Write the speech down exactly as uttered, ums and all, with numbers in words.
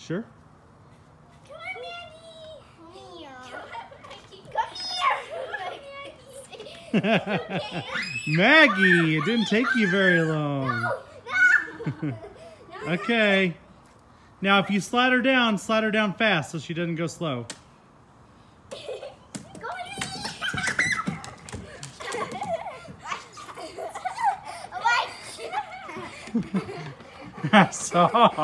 Sure. Come on, Maggie. Come here. Maggie, it didn't take you very long. No, no. Okay. Now, if you slide her down, slide her down fast so she doesn't go slow. I saw.